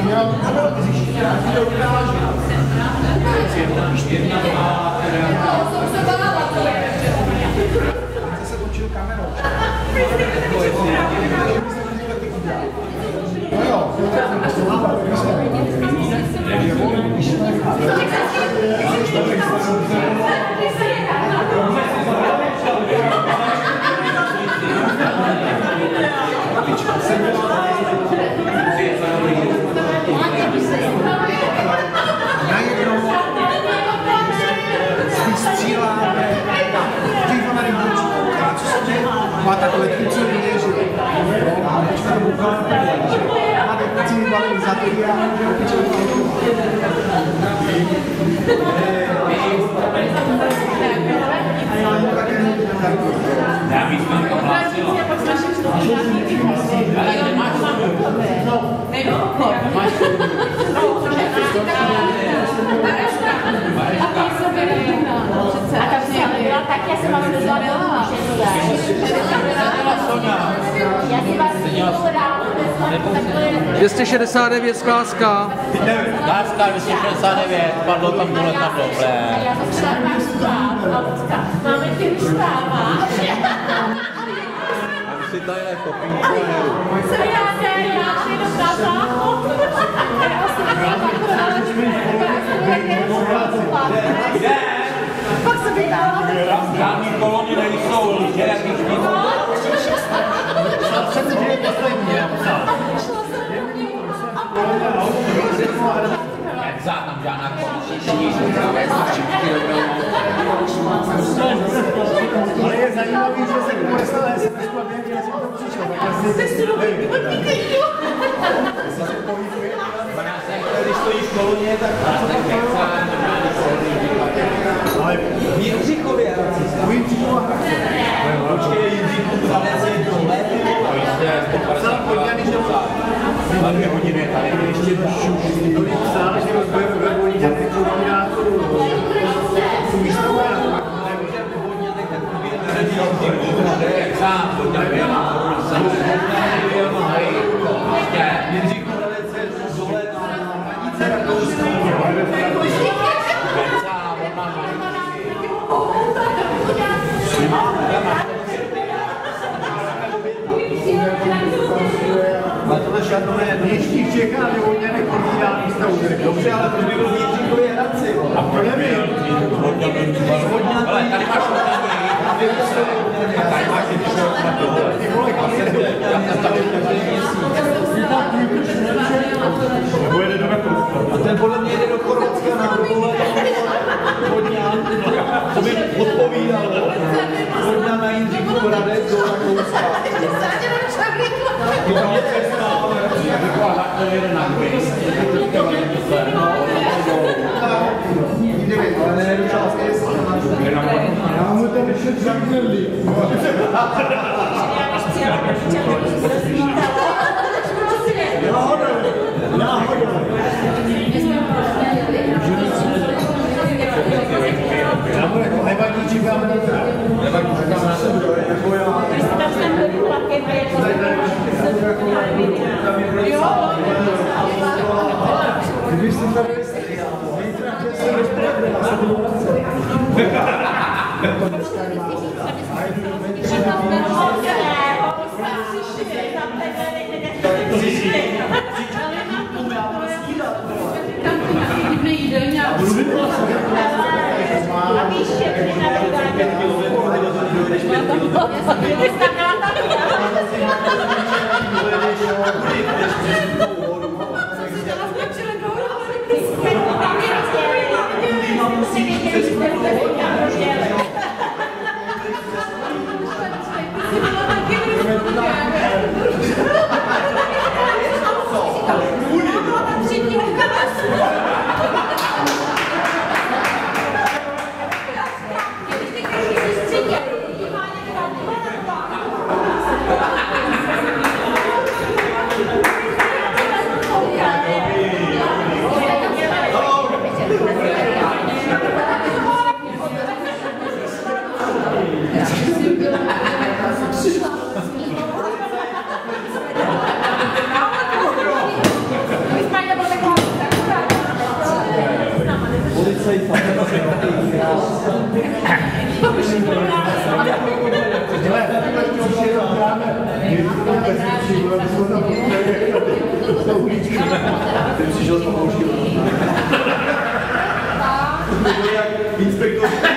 Má takové tři věže. Já bych vám to hlásil. Ale nemáš tak já jsem vás nezabila. Já si vás nezabila. 269 Skláska. Skláska 269, padlo tam dole letadlo. Já to třeba máme ty vystává. Si tady nepopíšu. Co já ne, já si jenom na záchod. Já si Kde? pak se vydala. Žádný kolony nejsou, že jaký špíl. Tam žádná ale je zajímavý, že se poslal SMS-ku a během že jsem to přišel. Když stojíš v koloně, tak ale v Jindřichově u Jindřichova Hradce. Počkej, Jindřichův Hradec je dole. Psal Podňany, že za 2 hodiny tady ještě tolik psal, že ve Vodňanech koordinátorů jsou výstavové. Jindřichův Hradec je dole na hranice Rakouska. Ale tohle Šardové dnešní v Čechách je Vodňanek originální stavu. Dobře, ale proč by byl v Jindřichově Hradci? A proč nevím? Ale tady máš Vodňaní. A tady máš Jindřichové Hradci. Ty vole, kam jede? Nebo jede do Rakouska. A ten podle mě jede do Chorvatska na Vodňan. To by odpovídalo. Vodňan na Jindřichův Hradec do Rakouska. To je cesta, ale to jede na já mu ten šet zamělí. Já mu jako nevadí, čekáme na to. Nevadí, čekáme na to. Jako já. Kdybyš si tady zítra chtěl se rozpravit, já se budu vracet. Inspektor